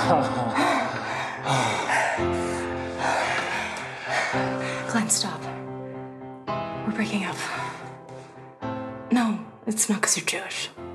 Glenn, stop. We're breaking up. No, it's not because you're Jewish.